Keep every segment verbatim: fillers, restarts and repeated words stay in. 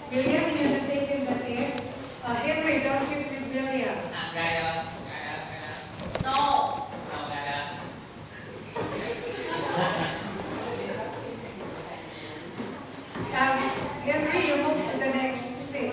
William, you haven't taken the test? Uh, Henry, don't sit with William. À, gài rồi, gài rồi, gài rồi. No. Ờ, gài rồi. Um, Henry, you move to the next seat.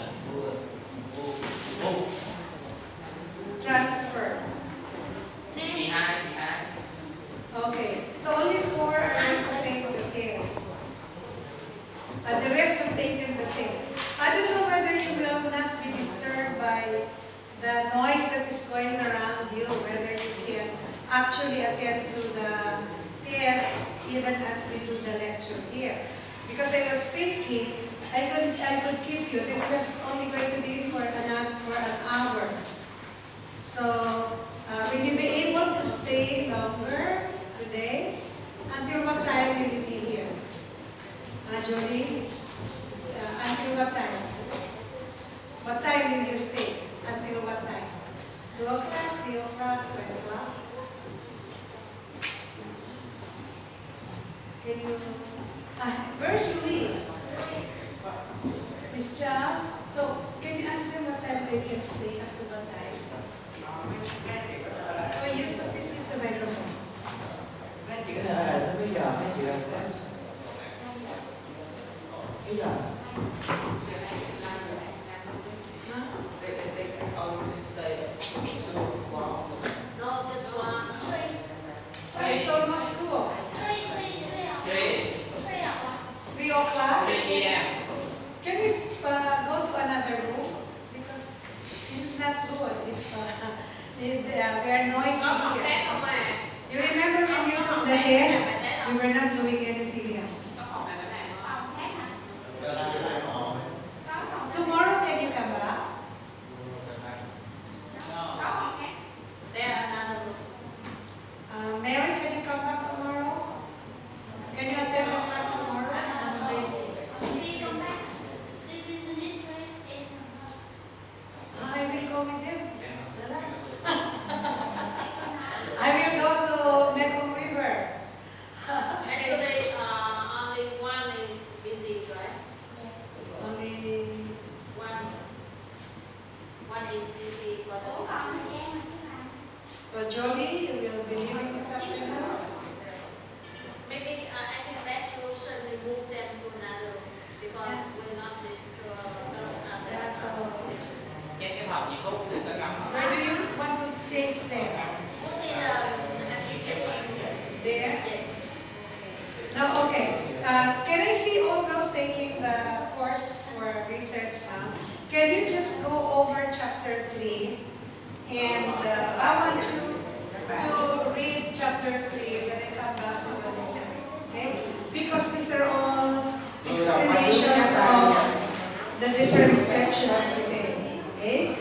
Transfer. mười hai, mười hai. Okay, so only four are going to take the test. Uh, the rest have taken the test. I don't know whether you will not be disturbed by the noise that is going around you, whether you can actually attend to the test even as we do the lecture here. Because I was thinking, I could, I could keep you. This was only going to be for an, for an hour. So, uh, will you be able to stay longer today? Until what time will you be here? Uh, Jolie? Uh, until what time? What time will you stay? Until what time? two o'clock, three o'clock, five o'clock? Can you... Uh, where's Julie? Miss Chow? So, can you ask them what time they can stay up to what time? Oh, use the, please use the microphone. Mấy chị có thể ở đây tới bây giờ mấy chị làm test. Bây giờ. No, just one. Oh, it's almost two. Three. Three o'clock? three p m Can we uh, go to another room? Because this is not good if uh, if, uh, we are noisy here. You remember when you took the test, we were not doing anything else. Tomorrow, can you come back? There another room. Uh, Mary, can you come back tomorrow? Can you attend the class tomorrow? I will go with them. I will go to Mekong River. Actually, uh, only one is busy, right? Only One. One is busy for the business. so Jolie, you will be leaving this afternoon. Maybe uh, I think best solution we move them to another room because Yeah. we're not destroy those That's all. others. Cái cái phòng gì Phúc thì có cầm không? Where do you want to place them? Who's in the application? There? Yes. No, okay. Uh, can I see all those taking the course for research now? Can you just go over chapter three? And uh, I want you to read chapter three when I come back to the lessons. Okay? Because these are all explanations of the different sections of the day. Okay?